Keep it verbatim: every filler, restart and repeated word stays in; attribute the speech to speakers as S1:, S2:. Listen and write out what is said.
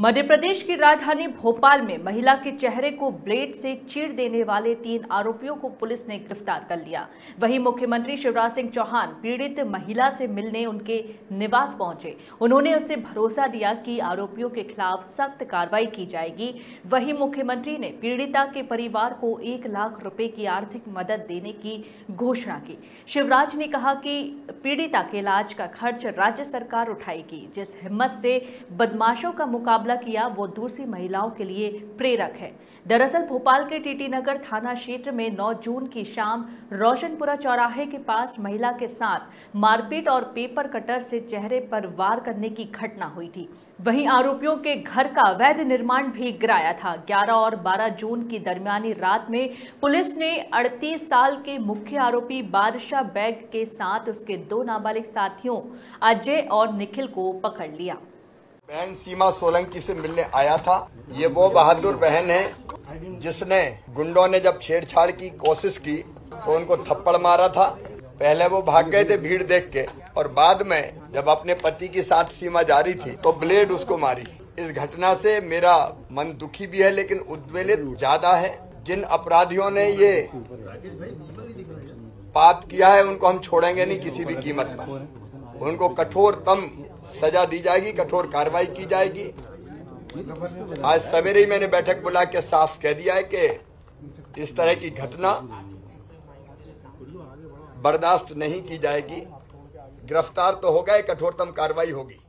S1: मध्य प्रदेश की राजधानी भोपाल में महिला के चेहरे को ब्लेड से चीर देने वाले तीन आरोपियों को पुलिस ने गिरफ्तार कर लिया। वहीं मुख्यमंत्री शिवराज सिंह चौहान पीड़ित महिला से मिलने उनके निवास पहुंचे। उन्होंने उसे भरोसा दिया कि आरोपियों के खिलाफ सख्त कार्रवाई की जाएगी। वहीं मुख्यमंत्री ने पीड़िता के परिवार को एक लाख रुपए की आर्थिक मदद देने की घोषणा की। शिवराज ने कहा कि पीड़िता के इलाज का खर्च राज्य सरकार उठाएगी। जिस हिम्मत से बदमाशों का मुकाबला किया वो दूसरी महिलाओं के लिए प्रेरक है। दरअसल भोपाल के टीटी नगर थाना क्षेत्र में नौ जून की शाम रोशनपुरा चौराहे के पास महिला के साथ मारपीट और पेपर कटर से चेहरे पर वार करने की घटना हुई थी। वहीं आरोपियों के घर का अवैध निर्माण भी गिराया था। ग्यारह और बारह जून की दरमियानी रात में पुलिस ने अड़तीस साल के मुख्य आरोपी बादशाह बैग के साथ उसके दो नाबालिग साथियों अजय और निखिल को पकड़ लिया।
S2: बहन सीमा सोलंकी से मिलने आया था। ये वो बहादुर बहन है जिसने गुंडों ने जब छेड़छाड़ की कोशिश की तो उनको थप्पड़ मारा था। पहले वो भाग गए थे भीड़ देख के, और बाद में जब अपने पति के साथ सीमा जा रही थी तो ब्लेड उसको मारी। इस घटना से मेरा मन दुखी भी है लेकिन उद्वेलित ज्यादा है। जिन अपराधियों ने ये पाप किया है उनको हम छोड़ेंगे नहीं किसी भी कीमत पर। उनको कठोरतम सजा दी जाएगी, कठोर कार्रवाई की जाएगी। आज सवेरे ही मैंने बैठक बुला के साफ कह दिया है कि इस तरह की घटना बर्दाश्त नहीं की जाएगी। गिरफ्तार तो हो गए, कठोरतम कार्रवाई होगी।